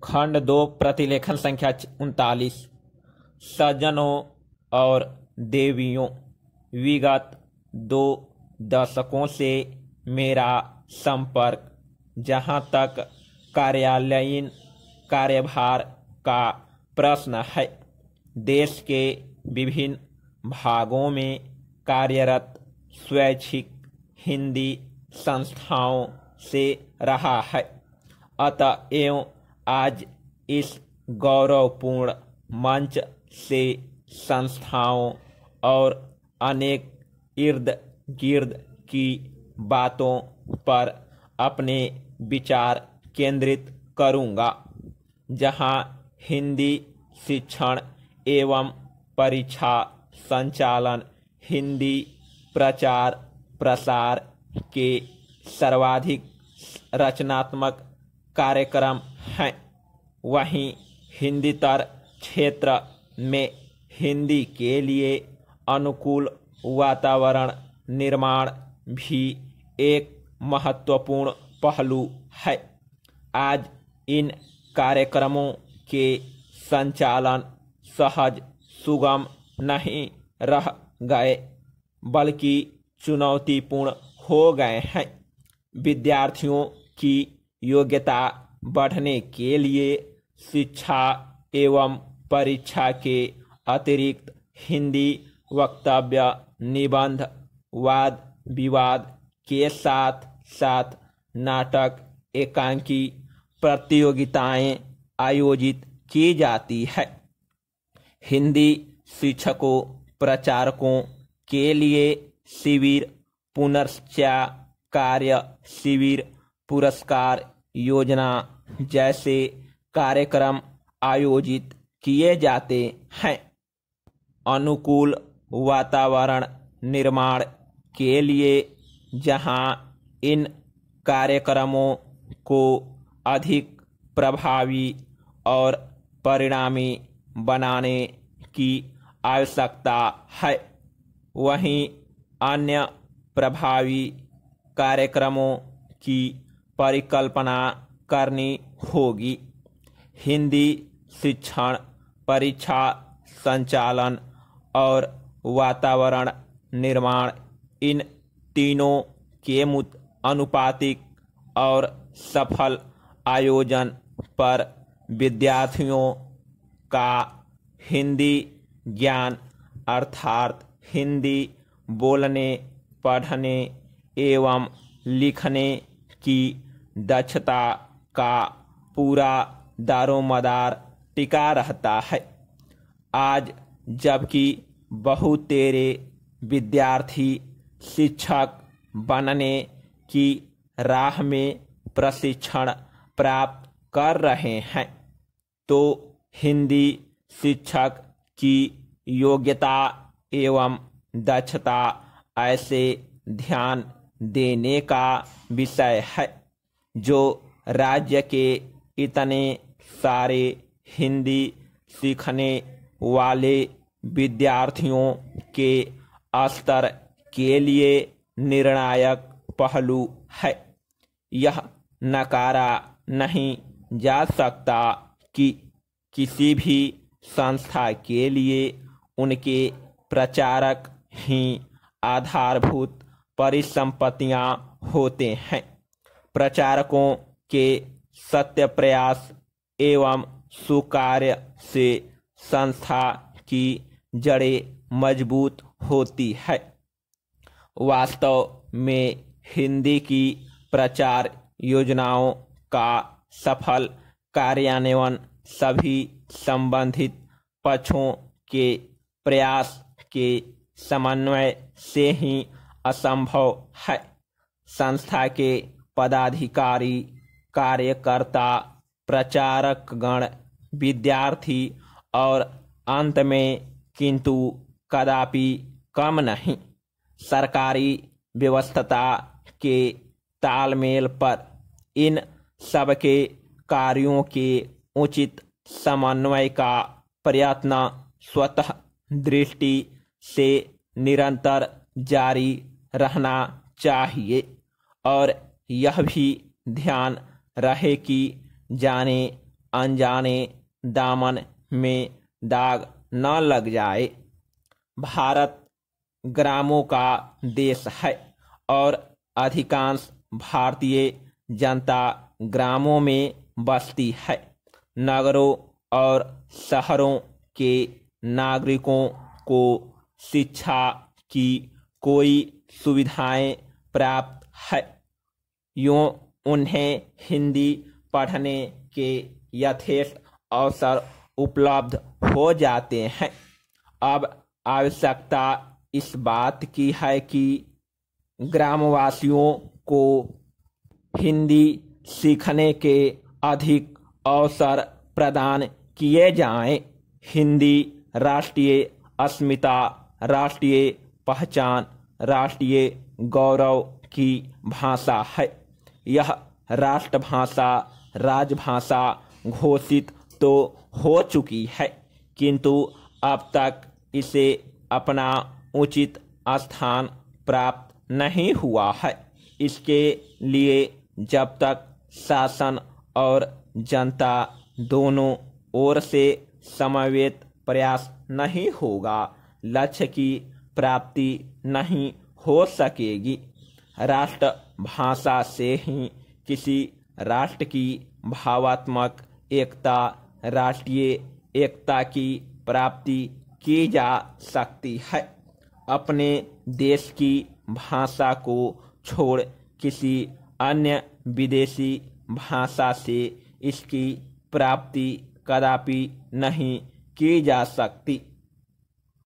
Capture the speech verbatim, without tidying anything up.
खंड दो प्रतिलेखन संख्या उनतालीस। सज्जनों और देवियों, विगत दो दशकों से मेरा संपर्क जहाँ तक कार्यालयीन कार्यभार का प्रश्न है, देश के विभिन्न भागों में कार्यरत स्वैच्छिक हिंदी संस्थाओं से रहा है। अतएव आज इस गौरवपूर्ण मंच से संस्थाओं और अनेक इर्द गिर्द की बातों पर अपने विचार केंद्रित करूंगा, जहां हिंदी शिक्षण एवं परीक्षा संचालन, हिंदी प्रचार प्रसार के सर्वाधिक रचनात्मक कार्यक्रम हैं, वहीं हिंदीतर क्षेत्र में हिंदी के लिए अनुकूल वातावरण निर्माण भी एक महत्वपूर्ण पहलू है। आज इन कार्यक्रमों के संचालन सहज सुगम नहीं रह गए, बल्कि चुनौतीपूर्ण हो गए हैं। विद्यार्थियों की योग्यता बढ़ने के लिए शिक्षा एवं परीक्षा के अतिरिक्त हिंदी वक्तव्य, निबंध, वाद विवाद के साथ साथ नाटक, एकांकी प्रतियोगिताएं आयोजित की जाती है। हिंदी शिक्षकों प्रचारकों के लिए शिविर, पुनर्चर्चा कार्य शिविर, पुरस्कार योजना जैसे कार्यक्रम आयोजित किए जाते हैं। अनुकूल वातावरण निर्माण के लिए जहां इन कार्यक्रमों को अधिक प्रभावी और परिणामी बनाने की आवश्यकता है, वहीं अन्य प्रभावी कार्यक्रमों की परिकल्पना करनी होगी। हिंदी शिक्षण, परीक्षा संचालन और वातावरण निर्माण, इन तीनों के मुत अनुपातिक और सफल आयोजन पर विद्यार्थियों का हिंदी ज्ञान अर्थात हिंदी बोलने, पढ़ने एवं लिखने की दक्षता का पूरा दारोमदार टिका रहता है। आज जबकि बहुतेरे विद्यार्थी शिक्षक बनने की राह में प्रशिक्षण प्राप्त कर रहे हैं, तो हिंदी शिक्षक की योग्यता एवं दक्षता ऐसे ध्यान देने का विषय है, जो राज्य के इतने सारे हिंदी सीखने वाले विद्यार्थियों के स्तर के लिए निर्णायक पहलू है। यह नकारा नहीं जा सकता कि किसी भी संस्था के लिए उनके प्रचारक ही आधारभूत परिसंपत्तियां होते हैं। प्रचारकों के सत्य प्रयास एवं सुकार्य से संस्था की जड़ें मजबूत होती है। वास्तव में हिंदी की प्रचार योजनाओं का सफल कार्यान्वयन सभी संबंधित पक्षों के प्रयास के समन्वय से ही असंभव है। संस्था के पदाधिकारी, कार्यकर्ता, प्रचारकगण, विद्यार्थी और अंत में किंतु कदापि कम नहीं, सरकारी व्यवस्था के तालमेल पर इन सबके कार्यों के उचित समन्वय का प्रयत्न स्वतः दृष्टि से निरंतर जारी रहना चाहिए और यह भी ध्यान रहे कि जाने अनजाने दामन में दाग न लग जाए। भारत ग्रामों का देश है और अधिकांश भारतीय जनता ग्रामों में बसती है। नगरों और शहरों के नागरिकों को शिक्षा की कोई सुविधाएं प्राप्त है, यूँ उन्हें हिंदी पढ़ने के यथेष्ट अवसर उपलब्ध हो जाते हैं। अब आवश्यकता इस बात की है कि ग्रामवासियों को हिंदी सीखने के अधिक अवसर प्रदान किए जाएं। हिंदी राष्ट्रीय अस्मिता, राष्ट्रीय पहचान, राष्ट्रीय गौरव की भाषा है। यह राष्ट्रभाषा राजभाषा घोषित तो हो चुकी है, किंतु अब तक इसे अपना उचित स्थान प्राप्त नहीं हुआ है। इसके लिए जब तक शासन और जनता दोनों ओर से समन्वित प्रयास नहीं होगा, लक्ष्य की प्राप्ति नहीं हो सकेगी। राष्ट्रभाषा से ही किसी राष्ट्र की भावात्मक एकता, राष्ट्रीय एकता की प्राप्ति की जा सकती है। अपने देश की भाषा को छोड़ किसी अन्य विदेशी भाषा से इसकी प्राप्ति कदापि नहीं की जा सकती।